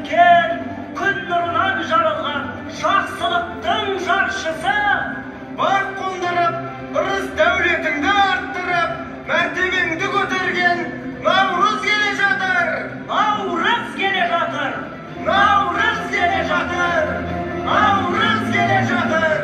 өткен, күн нұрынан жарылған жақсылықтың жаршысы. Бақ қондырып, ырыс дәулетіңді арттырып, мәртебеңді көтерген Наурыз келе жатыр. Наурыз келе жатыр. Наурыз келе жатыр. Наурыз келе жатыр.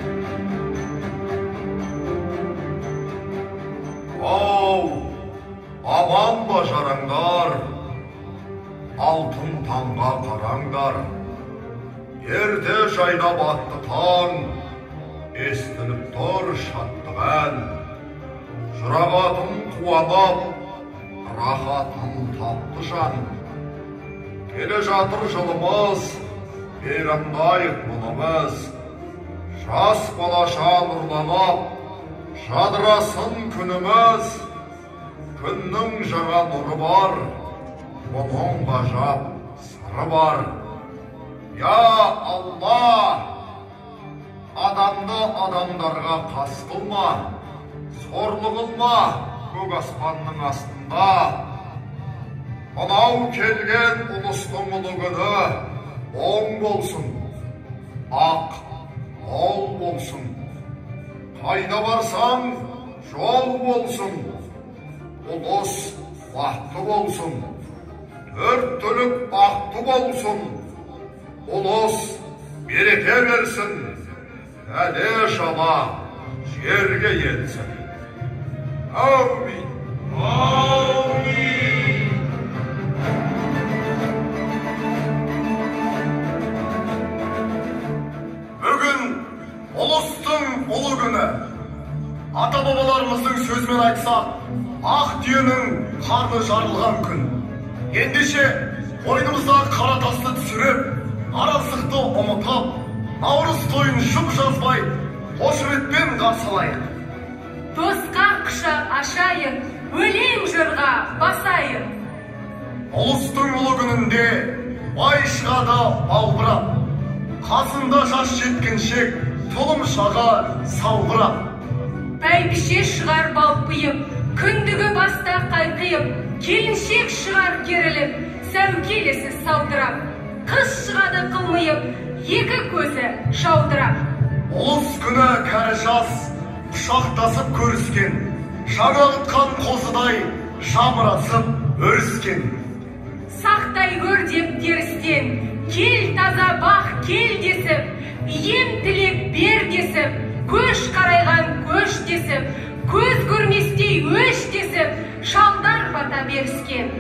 Ау, аман ба жараңдар, алтын таңға қараңдар. Ерте жайнап атты таң, естіліп тұр шаттық ән. Жұрағатын қуанып, рахатын тапты жан. Келе жатыр жылымыз, мейрамдайық мұнымыз. Жас балаша нұрланып, жадырасын күніміз. Күннің жаңа нұры бар, мұның ғажап сыры бар. Я Алла, адамды адамдарға қас қылма, сорлы қылма көк аспанның астында. Мынау келген ұлыстың ұлы күні оң болсын, ақ, мол болсын. Қайда барсаң, жол болсын, ұлыс бақытты болсын. Төрт түлік бақытты болсын, ұлыс береке берсін. Әле жала жерге енсін. Әумин. Әумин. Бүгін ұлыстың ұлы күні. Ата-бабаларымыздың сөзімен айтсақ, ақ түйенің қарны жарылған күн. Ендеше қойнымыздағы қара тасты түсіріп, араздықты ұмытып, Наурыз тойын жұп жазбай, қошеметпен қарсы алайық. Досқа құшақ ашайын, өлең жырға басайын. Ұлыстың ұлы күнінде бай шығады балбырап, қасында жас жеткіншек тұлымшаға салбырап. Бәйбіше шығар балпиып, күндігі баста қайқиып, келіншек шығар керіліп, сәукелесі саудырап. Қыз шығады қылмайып, екі көзі шаудырап. Ұлыс күні кәрі жас құшақтасып көріскен, жаңалытқан қозыдай жамырасып өріскен. Сақтай көр деп терістен, кел таза бақ кел десіп, ем тілек бер десіп, көш қарайған көш десіп, көз көрместей өш десіп, шалдар бата беріскен.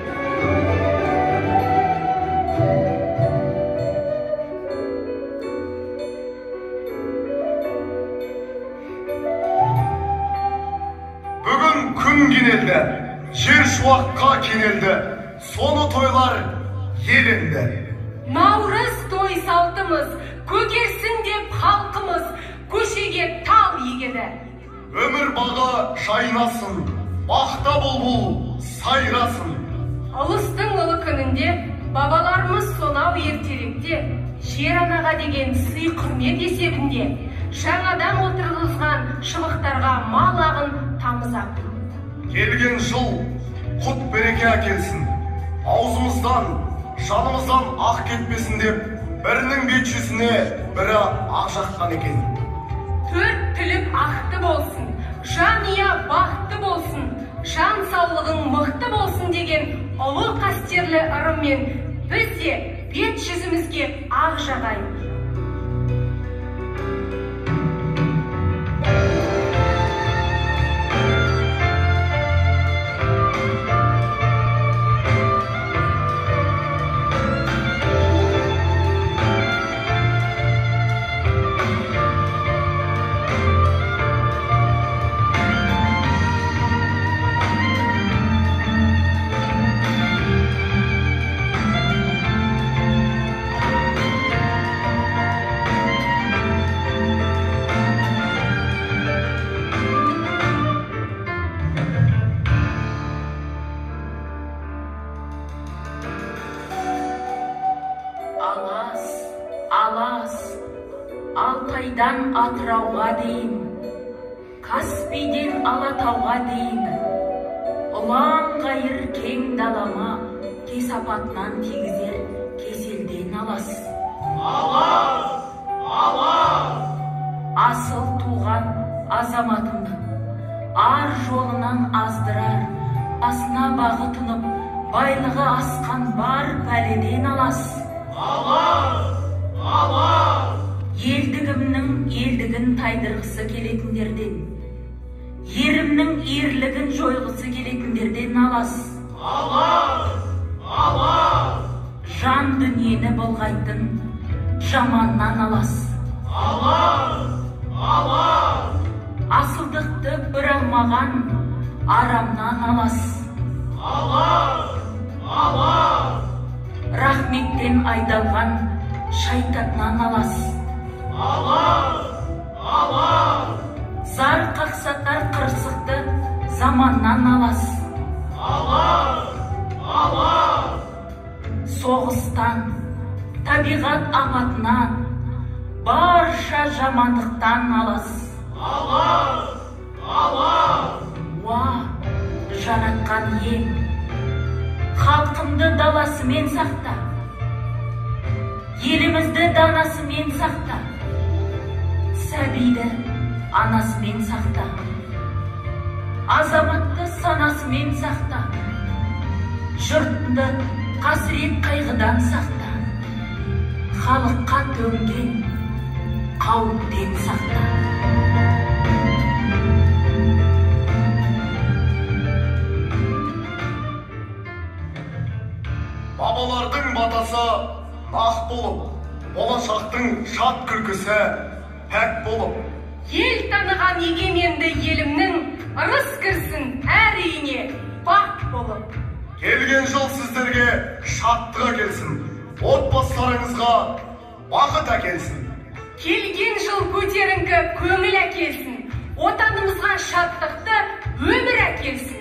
Бүгін күн кенелді, жер шуаққа кенелді, соны тойлар еленді. Наурыз той салтымыз, көгерсін деп халқымыз, көшеге тал егеді. Өмір бағы жайнасын, бақта бұлбұл сайрасын. Ұлыстың ұлы күнінде бабаларымыз сонау ертеректе жер анаға деген сый құрмет есебінде жаңадан отырғызған шыбықтарға мал ағын тамызап. Келген жыл құт береке әкелсін, аузымыздан, жанымыздан ақ кетпесін деп, бірінің бет жүзіне бірі ақ жаққан екен. Төрт түлік ақты болсын, жанұя бақытты болсын, жан саулығың мықты болсын деген ұлы қастерлі ырыммен біз де бет жүзімізге ақ жағайық. Алтайдан Атырауға дейін, Каспийден Алатауға дейін, ұлан ғайыр кең далама кесапатынан тигізер кесел елден алас. Алас! Асыл туған азаматымды ар жолынан аздырар, басына бағытынып, байлығы асқан бар пәледен алас. Алас! Елдігімнің елдігін тайдырғысы келетіндерден, ерімнің ерлігін жойғысы келетіндерден алас. Алас! Жан дүниені былғайтын жаманнан алас. Алас! Асылдықты бір алмаған арамнан алас. Алас! Рахметтен айдалған шайтаннан алас. Алас! Зар қақсатар қырсықты заманнан алас. Алас! Соғыстан, табиғат апатынан, барша жамандықтан алас. Алас! Уа, жаратқан ел, халқымды даласымен сақта, елімізді данасымен сақта, сәбиді анасымен сақта, азаматты санасымен сақта, жұртты қасірет қайғыдан сақта, халыққа төнген қауіптен сақта. Бабалардың батасы нақ болып, болашақтың шат күлкісі пәк болып. Ел таныған егеменді елімнің ырыс кірсін әр үйіне бақ болып. Келген жыл сіздерге шаттық әкелсін, отбасыларыңызға бақыт әкелсін. Келген жыл көтеріңкі көңіл әкелсін, отанымызға шаттықты өмір әкелсін.